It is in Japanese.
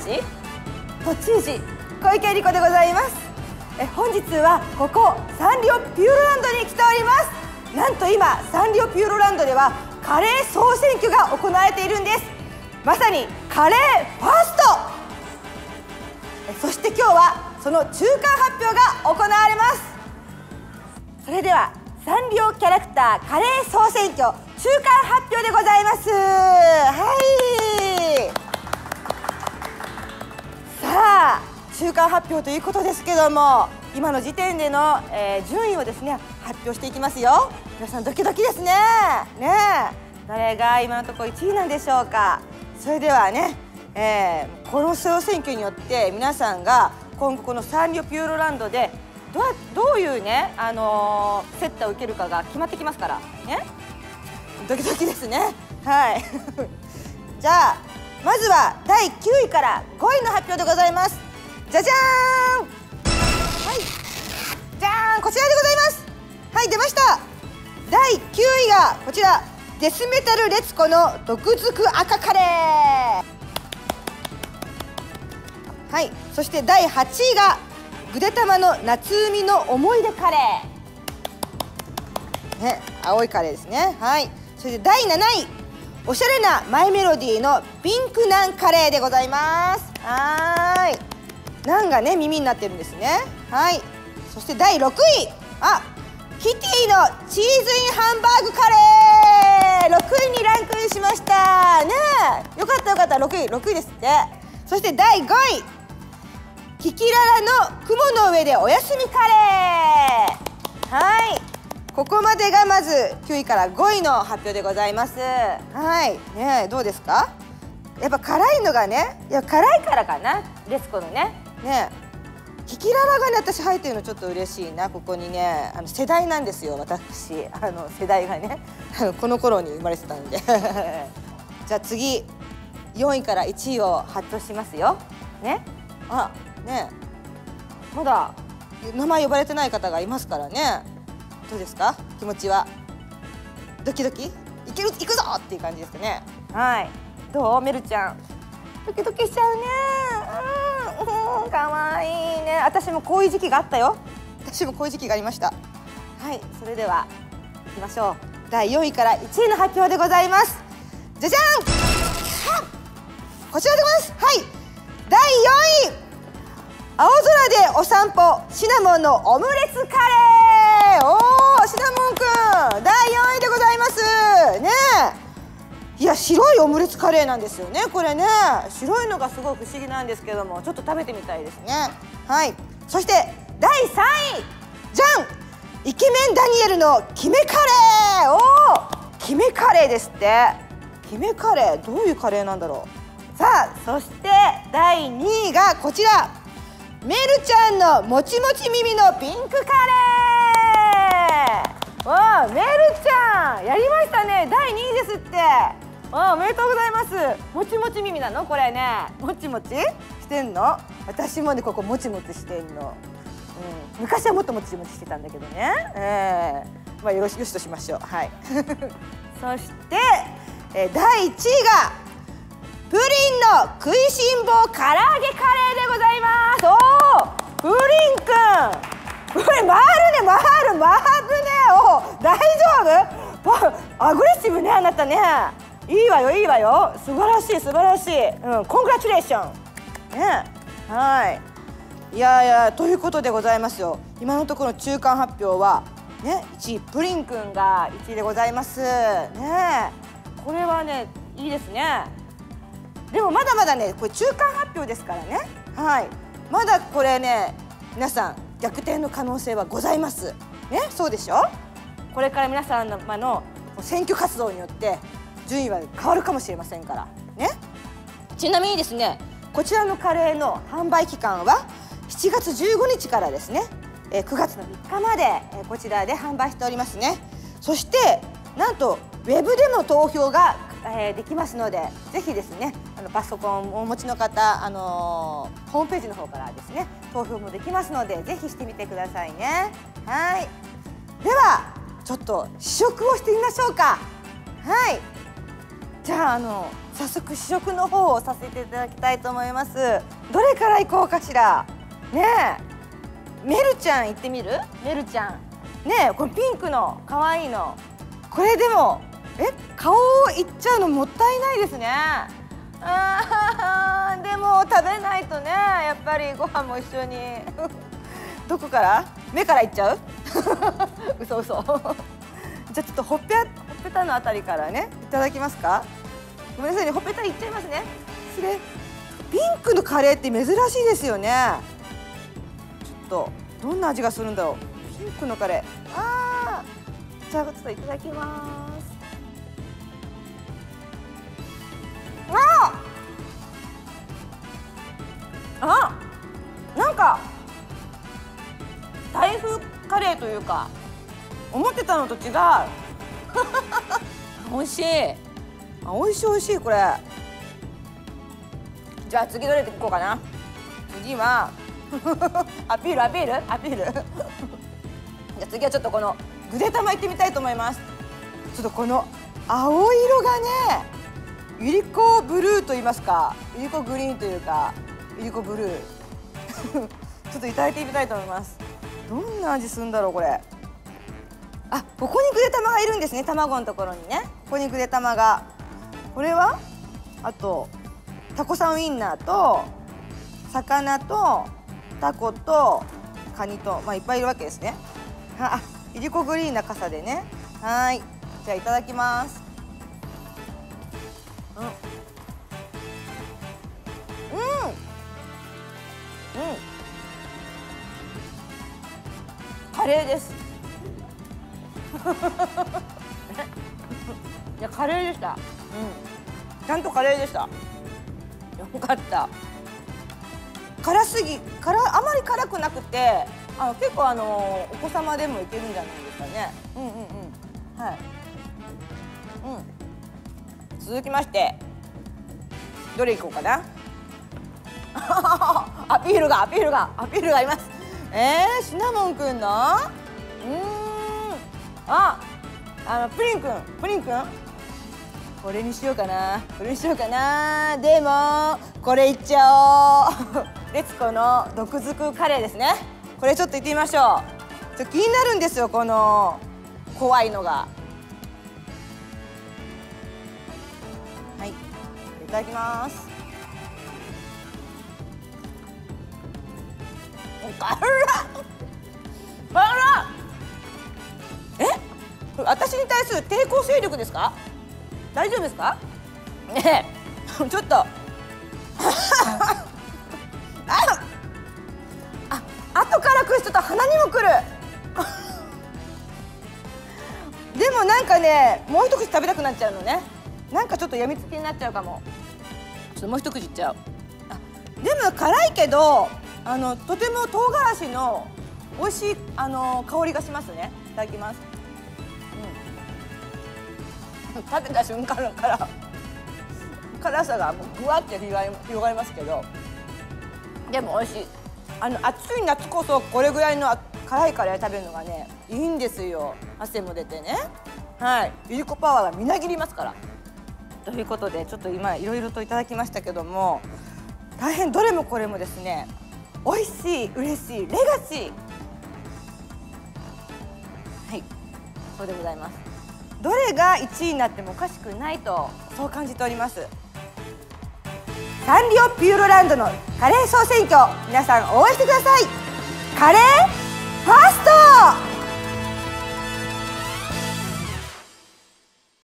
時？都知事小池百合子でございます。本日はここサンリオピューロランドに来ております。なんと今サンリオピューロランドではカレー総選挙が行われているんです。まさにカレーファースト。そして今日はその中間発表が行われます。それではサンリオキャラクターカレー総選挙中間発表でございます。はい、さあ中間発表ということですけども、今の時点での、順位をですね発表していきますよ。皆さんドキドキですね。誰が今のところ1位なんでしょうか。それではね、この総選挙によって皆さんが今後このサンリオピューロランドでどういうね、セッターを受けるかが決まってきますからね。ドキドキですね。はいじゃあまずは第9位から5位の発表でございます。じゃじゃーん、はい、じゃーん、こちらでございます。はい、出ました。第9位がこちら、デスメタルレツコの毒づく赤カレー。はい、そして第8位がぐでたまの夏海の思い出カレー、ね、青いカレーですね。はい、それで第7位、おしゃれなマイメロディーのピンクナンカレーでございます。はい、ナンがね耳になってるんですね。はい、そして第6位、キティのチーズインハンバーグカレー、6位にランクインしましたね。よかったよかった、6位ですって。そして第5位、キキララの雲の上でおやすみカレー。はい、ここまでがまず9位から5位の発表でございます。はいね、どうですか。やっぱ辛いのがね、いや辛いからかな、レツコのね。キキララがね私入ってるのちょっと嬉しいな。ここにね世代なんですよ、私世代がねこの頃に生まれてたんでじゃあ次4位から1位を発表しますよね。ね、まだ名前呼ばれてない方がいますからね。どうですか、気持ちは。ドキドキ、いける、いくぞっていう感じですかね。はい、どうメルちゃん。ドキドキしちゃうね。かわいいね。私もこういう時期があったよ。私もこういう時期がありました。はい、それではいきましょう。第4位から1位の発表でございます。じゃじゃん、こちらでございます。はい、第4位、青空でお散歩シナモンのオムレツカレー。おー、シナモンくん第4位でございますね。いや、白いオムレツカレーなんですよね、これね。白いのがすごい不思議なんですけども、ちょっと食べてみたいですね。はい、そして第3位、じゃん、イケメンダニエルのキメカレー。おー、キメカレーですって。キメカレー、どういうカレーなんだろう。さあ、そして第2位がこちら、メルちゃんのもちもち耳のピンクカレー。わあ、メルちゃんやりましたね。第2位ですって。おめでとうございます。もちもち耳なのこれね。もちもちしてんの。私もねここもちもちしてんの。昔はもっともちもちしてたんだけどね。まあよしとしましょう。はいそして、第1位がプリンの食いしん坊唐揚げカレーでございます。おー、プリンくん、これ回るね。おー、大丈夫。アグレッシブね、あなたね。いいわよ、素晴らしい、コングラチュレーションね。はい、いやということでございますよ。今のところ中間発表はね、1位プリンくんが1位でございますね。これはねいいですね。でもまだまだねこれ中間発表ですからね。はい、まだこれね皆さん逆転の可能性はございますね。そうでしょ。これから皆さんの選挙活動によって順位は変わるかもしれませんからね。ちなみにですね、こちらのカレーの販売期間は7月15日からですね、9月の3日までこちらで販売しておりますね。そしてなんとウェブでも投票ができますので、ぜひですねパソコンをお持ちの方、ホームページの方からですね投票もできますので、ぜひしてみてくださいね。はい、ではちょっと試食をしてみましょうか。はい、 じゃあ早速試食の方をさせていただきたいと思います。どれからいこうかしら。ねえ、メルちゃん行ってみる？メルちゃん。ねえ、このピンクの可愛いの。これでも顔をいっちゃうのもったいないですね。でも食べないとね、やっぱりご飯も一緒に。どこから？目からいっちゃう？嘘嘘。じゃあちょっとほっぺたのあたりからね、いただきますか。ごめんなさいね、ほっぺたいっちゃいますね。失礼。ピンクのカレーって珍しいですよね。ちょっとどんな味がするんだろう。ピンクのカレー。じゃあちょっといただきます。なんかタイ風カレーというか、思ってたのと違う。美味しい。美味しい美味しいこれ。じゃあ次どれでいこうかな。次はアピールアピールアピール。じゃあ次はちょっとこのぐでたまいってみたいと思います。ちょっとこの青色がね、ユリコブルーと言いますか、ユリコグリーンというか、ユリコブルー。ちょっといただいてみたいと思います。どんな味するんだろうこれ。ここにぐでたまがいるんですね。卵のところにね、ここにぐでたまが。これはあとタコさんウインナーと魚とタコとカニと、いっぱいいるわけですね。いりこグリーンな傘でね。はい、じゃあいただきます。カレーです。いや、カレーでした。ちゃんとカレーでした。よかった。あまり辛くなくて、結構お子様でもいけるんじゃないですかね。はい。続きまして、どれいこうかな。アピールがいます。シナモンくんのプリンくんこれにしようかな。でもこれいっちゃおう。レツコの毒づくカレーですね。これちょっといってみましょう。気になるんですよ、この怖いのが。はい、いただきます。これ私に対する抵抗勢力ですか？大丈夫ですか？ねえ、ちょっと後から来る人と鼻にも来る。でもなんかね、もう一口食べたくなっちゃうのね。なんかちょっとやみつきになっちゃうかも。ちょっともう一口いっちゃう。でも辛いけどとても唐辛子の美味しい香りがしますね。いただきます。食べた瞬間から辛さがもうぐわって広がりますけど、でも美味しい。暑い夏こそこれぐらいの辛いカレー食べるのがね、いいんですよ。汗も出てね。はい、ゆりこパワーがみなぎりますから。ということで、ちょっと今いろいろといただきましたけども、大変どれもこれもですね、美味しい、嬉しい、レガシー。はい、そうでございます。どれが1位になってもおかしくないと、そう感じております。サンリオピューロランドのカレー総選挙、皆さん応援してください。カレーファースト。